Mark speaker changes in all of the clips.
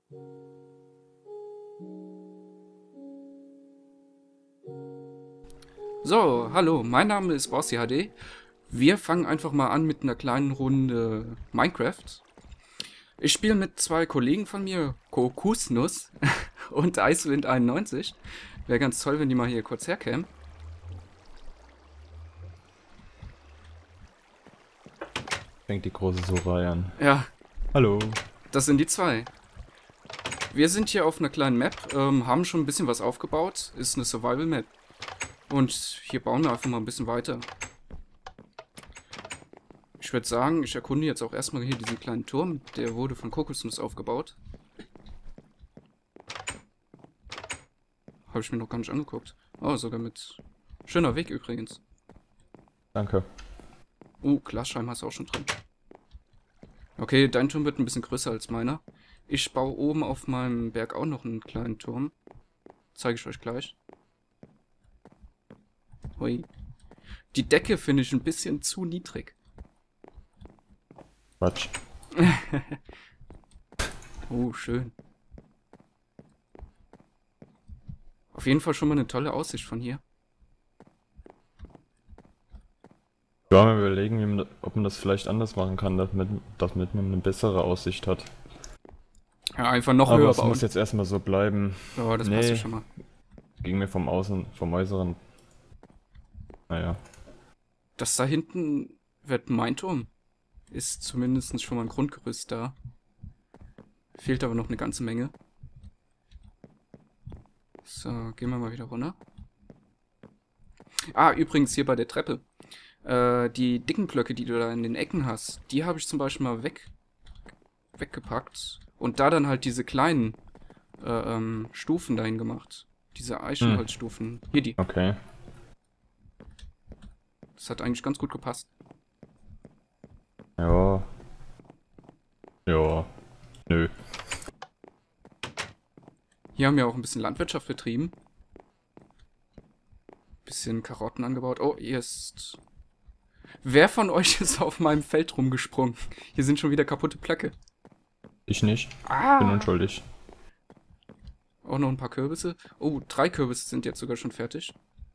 Speaker 1: So, hallo, mein Name ist Bossy HD. Wir fangen einfach mal an mit einer kleinen Runde Minecraft. Ich spiele mit zwei Kollegen von mir, Kokusnus und Icewind91. Wäre ganz toll, wenn die mal hier kurz herkämen.
Speaker 2: Fängt die große Sucherei an.
Speaker 1: Ja,
Speaker 2: Hallo.
Speaker 1: das sind die zwei. Wir sind hier auf einer kleinen Map, haben schon ein bisschen was aufgebaut. Ist eine Survival-Map. Und hier bauen wir einfach mal ein bisschen weiter. Ich würde sagen, ich erkunde jetzt auch erstmal hier diesen kleinen Turm. Der wurde von Kokosnuss aufgebaut. Habe ich mir noch gar nicht angeguckt. Oh, sogar mit... Schöner Weg übrigens.
Speaker 2: Danke.
Speaker 1: Glasscheiben hast du auch schon drin. Okay, dein Turm wird ein bisschen größer als meiner. Ich baue oben auf meinem Berg auch noch einen kleinen Turm. Zeige ich euch gleich. Hui. Die Decke finde ich ein bisschen zu niedrig.
Speaker 2: Quatsch.
Speaker 1: Oh, schön. Auf jeden Fall schon mal eine tolle Aussicht von hier.
Speaker 2: Wir wollen mal überlegen, ob man das vielleicht anders machen kann, damit man eine bessere Aussicht hat.
Speaker 1: Ja, einfach noch
Speaker 2: Aber
Speaker 1: höher
Speaker 2: es
Speaker 1: bauen.
Speaker 2: muss jetzt erstmal so bleiben.
Speaker 1: Ja, das passt ja schon mal.
Speaker 2: Ging mir vom Äußeren. Naja.
Speaker 1: Das da hinten wird mein Turm. Ist zumindest schon mal ein Grundgerüst da. Fehlt aber noch eine ganze Menge. So, gehen wir mal wieder runter. Ah, übrigens hier bei der Treppe. Die dicken Blöcke, die du da in den Ecken hast, die habe ich zum Beispiel mal weggepackt. Und da dann halt diese kleinen Stufen dahin gemacht. Diese Eichenholzstufen. Hier die.
Speaker 2: Okay.
Speaker 1: Das hat eigentlich ganz gut gepasst.
Speaker 2: Ja. Ja. Nö.
Speaker 1: Hier haben wir auch ein bisschen Landwirtschaft betrieben. Bisschen Karotten angebaut. Oh, hier ist... Wer von euch ist auf meinem Feld rumgesprungen? Hier sind schon wieder kaputte Blöcke.
Speaker 2: Ich nicht.
Speaker 1: Ah!
Speaker 2: Bin unschuldig.
Speaker 1: Auch noch ein paar Kürbisse. Oh, 3 Kürbisse sind jetzt sogar schon fertig.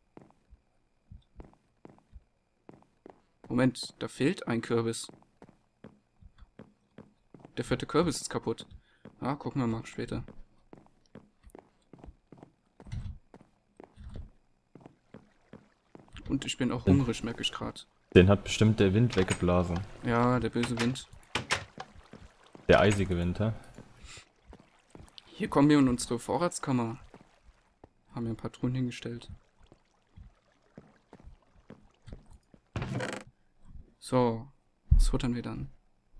Speaker 1: Moment, da fehlt ein Kürbis. Der 4. Kürbis ist kaputt. Ah, gucken wir mal später. Und ich bin auch hungrig, merke ich gerade.
Speaker 2: Den hat bestimmt der Wind weggeblasen.
Speaker 1: Ja, der böse Wind.
Speaker 2: Der eisige Wind, hä?
Speaker 1: Hier kommen wir in unsere Vorratskammer. Haben wir ein paar Truhen hingestellt. So, was futtern wir dann?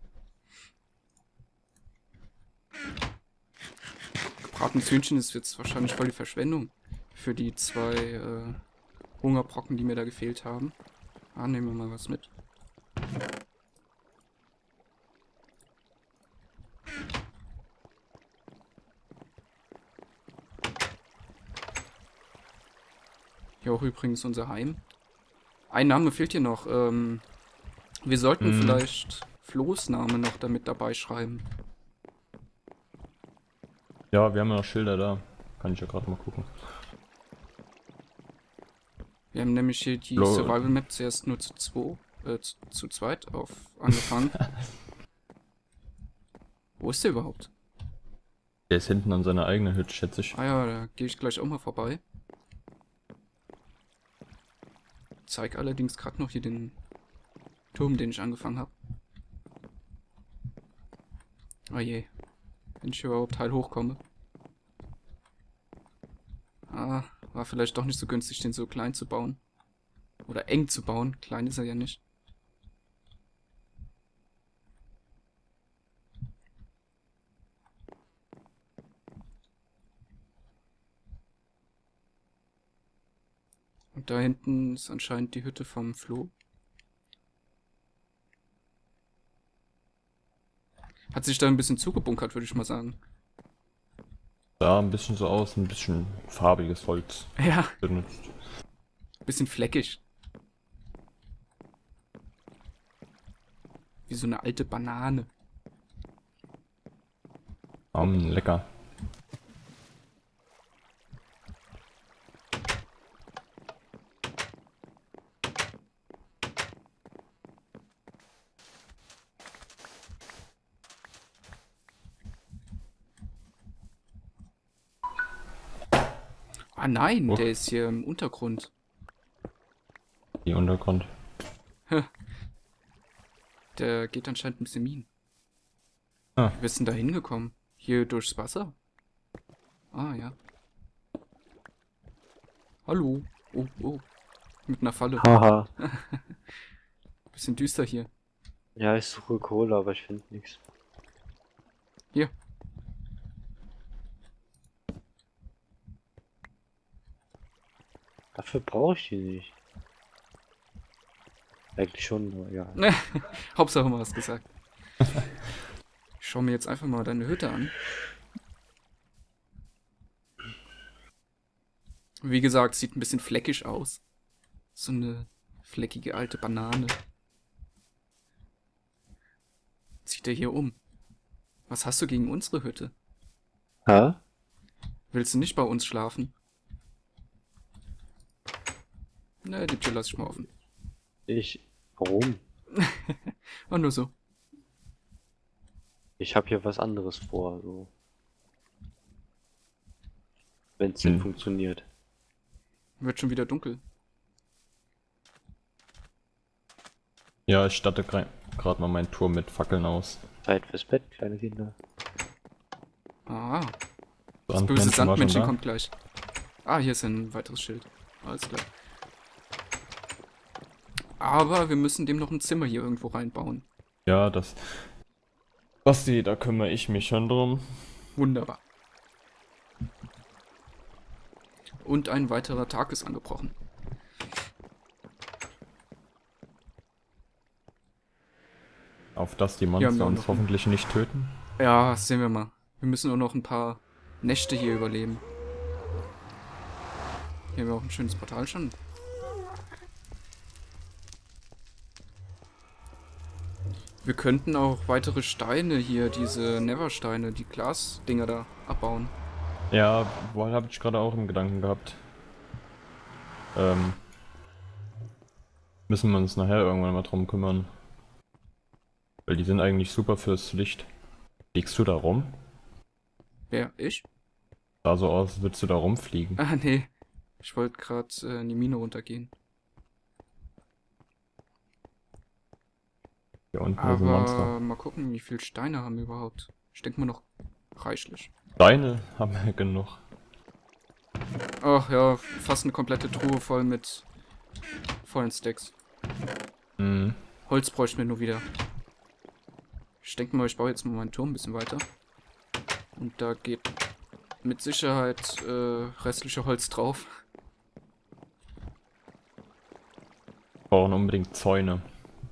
Speaker 1: Gebratenes Hühnchen ist jetzt wahrscheinlich voll die Verschwendung. Für die 2 Hungerbrocken, die mir da gefehlt haben. Ah, nehmen wir mal was mit. Hier auch übrigens unser Heim. Ein Name fehlt hier noch. Wir sollten vielleicht Flo's Name noch damit dabei schreiben.
Speaker 2: Ja, wir haben ja noch Schilder da. Kann ich ja gerade mal gucken.
Speaker 1: Wir haben nämlich hier die
Speaker 2: Flo.
Speaker 1: Survival Map zuerst nur zu zweit angefangen. Wo ist der überhaupt?
Speaker 2: Der ist hinten an seiner eigenen Hütte, schätze ich.
Speaker 1: Ah ja, da gehe ich gleich auch mal vorbei. Zeig allerdings gerade noch hier den Turm, den ich angefangen habe. Oh je. Wenn ich überhaupt heil hochkomme. Ah, war vielleicht doch nicht so günstig, den so klein zu bauen. Oder eng zu bauen. Klein ist er ja nicht. Und da hinten ist anscheinend die Hütte vom Flo. Hat sich da ein bisschen zugebunkert, würde ich mal sagen.
Speaker 2: Sah ein bisschen so aus, ein bisschen farbiges Holz
Speaker 1: Ja,
Speaker 2: benutzt.
Speaker 1: bisschen fleckig. Wie so eine alte Banane.
Speaker 2: Lecker.
Speaker 1: Ah nein,
Speaker 2: Oh.
Speaker 1: der ist hier im Untergrund.
Speaker 2: Die Untergrund.
Speaker 1: Der geht anscheinend ein bisschen Minen.
Speaker 2: Ah.
Speaker 1: Wie bist du denn da hingekommen? Hier durchs Wasser? Ah, ja. Hallo. Oh, oh. Mit einer Falle.
Speaker 3: Haha.
Speaker 1: Bisschen düster hier.
Speaker 3: Ja, ich suche Kohle, aber ich finde nichts.
Speaker 1: Hier.
Speaker 3: Dafür brauche ich die nicht. Eigentlich schon, aber ja.
Speaker 1: Hauptsache mal was gesagt. Ich schau mir jetzt einfach mal deine Hütte an. Wie gesagt, sieht ein bisschen fleckig aus. So eine fleckige alte Banane. Zieht er hier um. Was hast du gegen unsere Hütte?
Speaker 3: Hä?
Speaker 1: Willst du nicht bei uns schlafen? Ne, die Tür lasse ich mal offen.
Speaker 3: Warum?
Speaker 1: War nur so.
Speaker 3: Ich habe hier was anderes vor, so. Wenn es denn funktioniert.
Speaker 1: Wird schon wieder dunkel.
Speaker 2: Ja, ich statte gerade mal meinen Turm mit Fackeln aus.
Speaker 3: Zeit fürs Bett, kleine Kinder.
Speaker 1: Ah, das
Speaker 2: Sandmännchen
Speaker 1: böse
Speaker 2: war schon
Speaker 1: Sandmännchen
Speaker 2: da.
Speaker 1: kommt gleich. Ah, hier ist ein weiteres Schild. Alles klar. Aber wir müssen dem noch ein Zimmer hier irgendwo reinbauen.
Speaker 2: Ja, das... Basti, da kümmere ich mich schon drum.
Speaker 1: Wunderbar. Und ein weiterer Tag ist angebrochen.
Speaker 2: Auf dass die
Speaker 1: Ja,
Speaker 2: Monster
Speaker 1: wir haben
Speaker 2: uns
Speaker 1: noch-
Speaker 2: hoffentlich nicht töten.
Speaker 1: Ja, sehen wir mal. Wir müssen nur noch ein paar Nächte hier überleben. Hier haben wir auch ein schönes Portal schon. Wir könnten auch weitere Steine hier, diese Neversteine, die Glasdinger da abbauen.
Speaker 2: Ja, wohl habe ich gerade auch im Gedanken gehabt. Müssen wir uns nachher irgendwann mal drum kümmern. Weil die sind eigentlich super fürs Licht. Fliegst du da rum?
Speaker 1: Wer? Ich?
Speaker 2: Sah so aus, als würdest du da rumfliegen.
Speaker 1: Ah, nee. Ich wollte gerade in die Mine runtergehen.
Speaker 2: Hier unten ist ein Monster.
Speaker 1: Aber mal gucken, wie viele Steine haben wir überhaupt. Ich denke mal noch reichlich.
Speaker 2: Steine haben wir genug.
Speaker 1: Ach ja, fast eine komplette Truhe voll mit vollen Stacks.
Speaker 2: Mhm.
Speaker 1: Holz bräuchten wir nur wieder. Ich denke mal, ich baue jetzt mal meinen Turm ein bisschen weiter. Und da geht mit Sicherheit restliche Holz drauf.
Speaker 2: Wir brauchen unbedingt Zäune.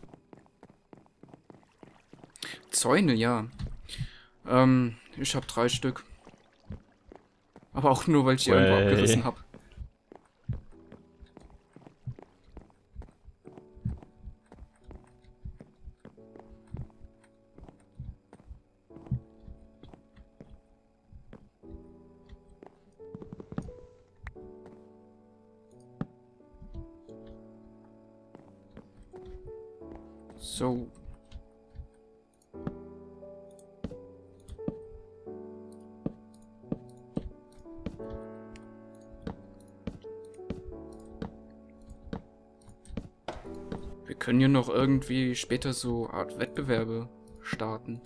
Speaker 1: Zäune, ja. Ich habe 3 Stück. Aber auch nur, weil ich die irgendwo
Speaker 2: Way.
Speaker 1: abgerissen habe. So. Wir können ja noch irgendwie später so Art Wettbewerbe starten.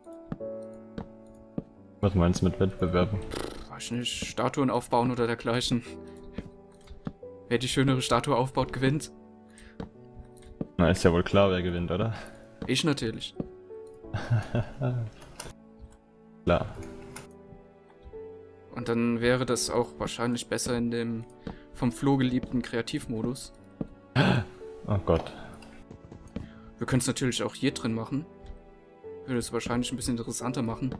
Speaker 2: Was meinst du mit Wettbewerben?
Speaker 1: Weiß ich nicht, Statuen aufbauen oder dergleichen. Wer die schönere Statue aufbaut, gewinnt.
Speaker 2: Na, ist ja wohl klar, wer gewinnt, oder?
Speaker 1: Ich natürlich.
Speaker 2: Klar.
Speaker 1: Und dann wäre das auch wahrscheinlich besser in dem vom Flo geliebten Kreativmodus.
Speaker 2: Oh Gott.
Speaker 1: Wir können es natürlich auch hier drin machen. Würde es wahrscheinlich ein bisschen interessanter machen.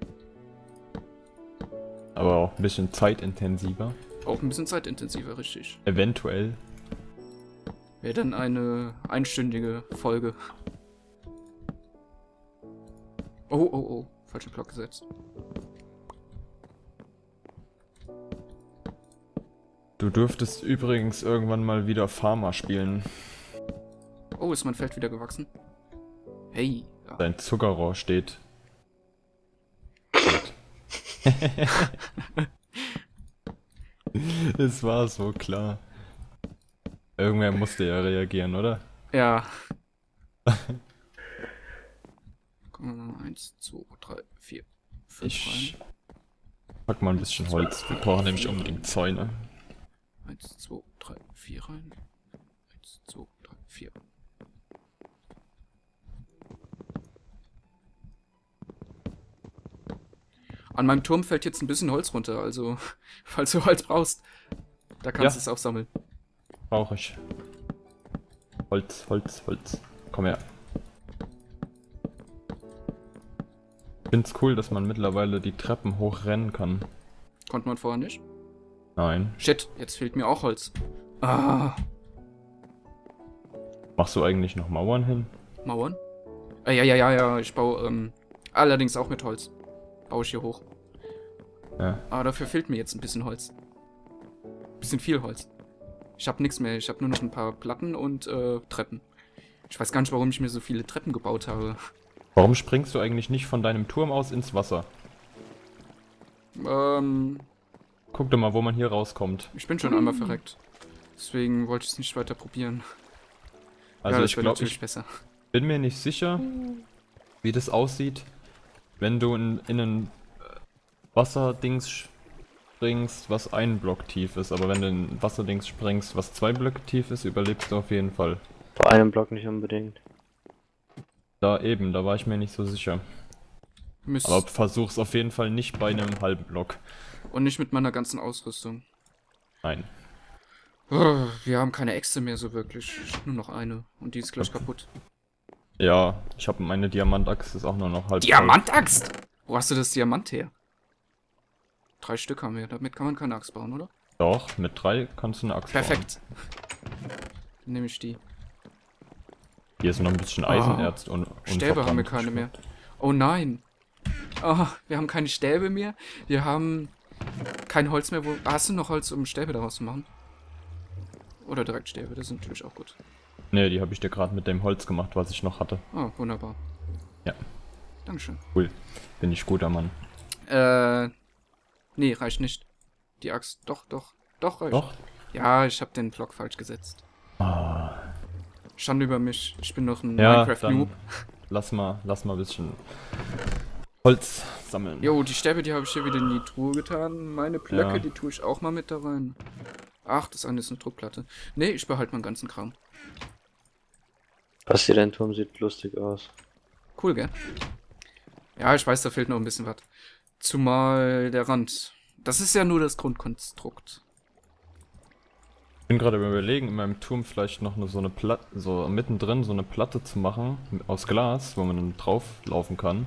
Speaker 2: Aber auch ein bisschen zeitintensiver.
Speaker 1: Auch ein bisschen zeitintensiver, richtig.
Speaker 2: Eventuell.
Speaker 1: Wäre dann eine einstündige Folge. Oh, oh, oh. Falschen Block gesetzt.
Speaker 2: Du dürftest übrigens irgendwann mal wieder Farmer spielen.
Speaker 1: Oh, ist mein Feld wieder gewachsen? Hey. Ja.
Speaker 2: Dein Zuckerrohr steht. Es war so klar. Irgendwer musste ja reagieren, oder?
Speaker 1: Ja. Gucken wir mal. 1, 2, 3, 4, 5
Speaker 2: Ich
Speaker 1: rein.
Speaker 2: pack mal ein bisschen Holz. Wir brauchen nämlich unbedingt Zäune.
Speaker 1: 1, 2, 3, 4 rein. 1, 2, 3, 4. An meinem Turm fällt jetzt ein bisschen Holz runter, also falls du Holz brauchst, da kannst du es auch sammeln.
Speaker 2: Brauche ich. Holz, Holz, Holz. Komm her. Ich find's cool, dass man mittlerweile die Treppen hochrennen kann.
Speaker 1: Konnte man vorher nicht?
Speaker 2: Nein.
Speaker 1: Shit, jetzt fehlt mir auch Holz. Ah,
Speaker 2: Machst du eigentlich noch Mauern hin?
Speaker 1: Mauern? Ja, ich baue allerdings auch mit Holz. Baue ich hier hoch.
Speaker 2: Ja.
Speaker 1: Aber dafür fehlt mir jetzt ein bisschen Holz. Bisschen viel Holz. Ich habe nichts mehr. Ich habe nur noch ein paar Platten und Treppen. Ich weiß gar nicht, warum ich mir so viele Treppen gebaut habe.
Speaker 2: Warum springst du eigentlich nicht von deinem Turm aus ins Wasser? Guck doch mal, wo man hier rauskommt.
Speaker 1: Ich bin schon einmal verreckt. Deswegen wollte ich es nicht weiter probieren.
Speaker 2: Also
Speaker 1: ja,
Speaker 2: ich glaube,
Speaker 1: natürlich besser.
Speaker 2: bin mir nicht sicher, wie das aussieht, wenn du in ein Wasserdings springst, was ein Block tief ist. Aber wenn du in ein Wasserdings springst, was 2 Blöcke tief ist, überlebst du auf jeden Fall.
Speaker 3: Bei einem Block nicht unbedingt.
Speaker 2: Da eben, da war ich mir nicht so sicher. Aber versuch's auf jeden Fall nicht bei einem halben Block.
Speaker 1: Und nicht mit meiner ganzen Ausrüstung.
Speaker 2: Nein.
Speaker 1: Oh, wir haben keine Äxte mehr so wirklich. Nur noch eine. Und die ist gleich kaputt.
Speaker 2: Ja, ich habe meine Diamantaxt, ist auch nur noch halb.
Speaker 1: Diamantaxt? Wo hast du das Diamant her? 3 Stück haben wir. Damit kann man keine Axt bauen, oder?
Speaker 2: Doch, mit 3 kannst du eine Axt
Speaker 1: Perfekt. Dann nehme ich die.
Speaker 2: bauen. Hier ist noch ein bisschen Eisenerz und
Speaker 1: Stäbe haben wir keine mehr. Oh nein. Oh, wir haben keine Stäbe mehr. Wir haben kein Holz mehr. Hast du noch Holz, um Stäbe daraus zu machen? Oder direkt Stäbe, das sind natürlich auch gut.
Speaker 2: Ne, die habe ich dir gerade mit dem Holz gemacht, was ich noch hatte.
Speaker 1: Oh, wunderbar.
Speaker 2: Ja.
Speaker 1: Dankeschön.
Speaker 2: Cool. Bin ich guter Mann.
Speaker 1: Nee, reicht nicht. Die Axt, doch, reicht.
Speaker 2: Doch?
Speaker 1: Ja, ich habe den Block falsch gesetzt.
Speaker 2: Ah.
Speaker 1: Schande über mich, ich bin noch ein
Speaker 2: Ja,
Speaker 1: Minecraft-Noob.
Speaker 2: Lass mal ein bisschen Holz sammeln.
Speaker 1: Jo, die Stäbe, die habe ich hier wieder in die Truhe getan. Meine Blöcke,
Speaker 2: Ja.
Speaker 1: die tue ich auch mal mit da rein. Ach, das eine ist eine Druckplatte. Nee, ich behalte meinen ganzen Kram.
Speaker 3: Basti, dein Turm sieht lustig aus.
Speaker 1: Cool, gell? Ja, ich weiß, da fehlt noch ein bisschen was. Zumal der Rand. Das ist ja nur das Grundkonstrukt.
Speaker 2: Ich bin gerade überlegen, in meinem Turm vielleicht noch so eine Platte, so mittendrin so eine Platte zu machen, aus Glas, wo man dann drauf laufen kann.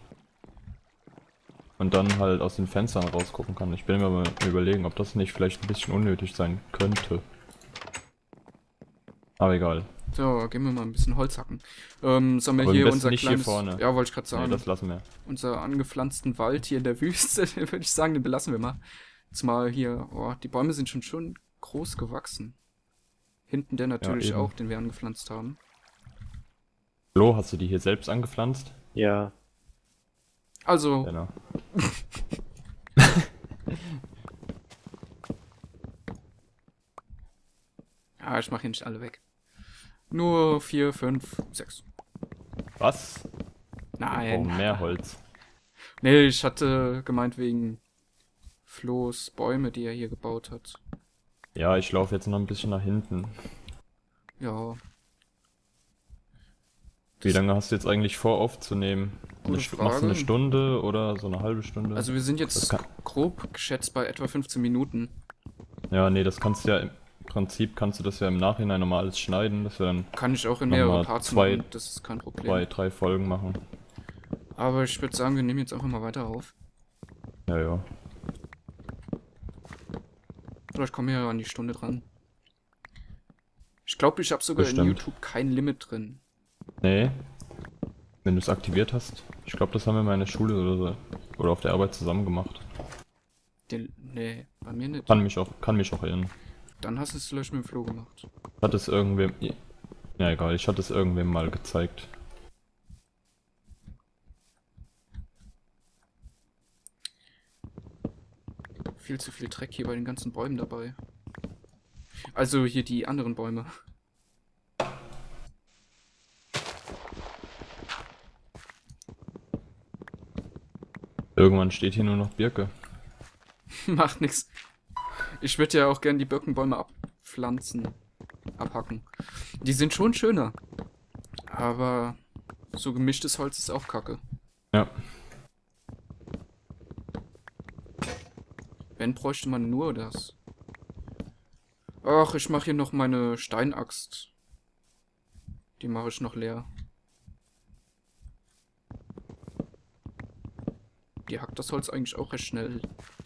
Speaker 2: Und dann halt aus den Fenstern rausgucken kann. Ich bin mir mal überlegen, ob das nicht vielleicht ein bisschen unnötig sein könnte. Aber egal.
Speaker 1: So, gehen wir mal ein bisschen Holz hacken. Sollen wir
Speaker 2: Aber am
Speaker 1: hier
Speaker 2: besten
Speaker 1: unser
Speaker 2: nicht hier
Speaker 1: kleines...
Speaker 2: vorne.
Speaker 1: Ja, wollte ich gerade
Speaker 2: Nee,
Speaker 1: sagen.
Speaker 2: das lassen wir.
Speaker 1: Unser angepflanzten Wald hier in der Wüste, den würde ich sagen, den belassen wir mal. Zumal hier, oh, die Bäume sind schon groß gewachsen. Hinten der natürlich
Speaker 2: eben.
Speaker 1: auch, den wir angepflanzt haben.
Speaker 2: Flo, hast du die hier selbst angepflanzt?
Speaker 3: Ja,
Speaker 1: Also,
Speaker 2: Genau.
Speaker 1: ja, ich mache hier nicht alle weg. Nur 4, 5, 6.
Speaker 2: Was?
Speaker 1: Nein.
Speaker 2: Oh, mehr Holz.
Speaker 1: Nee, ich hatte gemeint wegen Flo's Bäume, die er hier gebaut hat.
Speaker 2: Ja, ich laufe jetzt noch ein bisschen nach hinten.
Speaker 1: Ja.
Speaker 2: Wie lange hast du jetzt eigentlich vor aufzunehmen?
Speaker 1: Gute
Speaker 2: Machst du
Speaker 1: Frage.
Speaker 2: eine Stunde oder so eine halbe Stunde?
Speaker 1: Also wir sind
Speaker 2: Das
Speaker 1: jetzt
Speaker 2: kann-
Speaker 1: grob geschätzt bei etwa 15 Minuten.
Speaker 2: Ja, nee, das kannst du ja im Prinzip kannst du das ja im Nachhinein nochmal alles schneiden, dass wir dann
Speaker 1: Kann ich auch in
Speaker 2: Nochmal
Speaker 1: mehrere Parts
Speaker 2: zwei-
Speaker 1: machen, das ist kein Problem.
Speaker 2: 2, 3 Folgen machen.
Speaker 1: Aber ich würde sagen, wir nehmen jetzt einfach mal weiter auf.
Speaker 2: Ja, ja.
Speaker 1: Vielleicht kommen wir ja an die Stunde dran. Ich glaube, ich habe sogar in
Speaker 2: Bestimmt.
Speaker 1: YouTube kein Limit drin.
Speaker 2: Nee. Wenn du es aktiviert hast. Ich glaube, das haben wir mal in der Schule oder so. Oder auf der Arbeit zusammen gemacht.
Speaker 1: Nee, bei mir nicht.
Speaker 2: Kann mich auch irren.
Speaker 1: Dann hast du es vielleicht mit dem Floh gemacht.
Speaker 2: Hat es irgendwem... Ja, egal, ich hatte es irgendwem mal gezeigt.
Speaker 1: Viel zu viel Dreck hier bei den ganzen Bäumen dabei. Also hier die anderen Bäume.
Speaker 2: Irgendwann steht hier nur noch Birke.
Speaker 1: Macht nix. Ich würde ja auch gern die Birkenbäume abpflanzen. Abhacken. Die sind schon schöner. Aber so gemischtes Holz ist auch kacke.
Speaker 2: Ja.
Speaker 1: Wenn, bräuchte man nur das. Ach, ich mache hier noch meine Steinaxt. Die mache ich noch leer. Die hackt das Holz eigentlich auch recht schnell.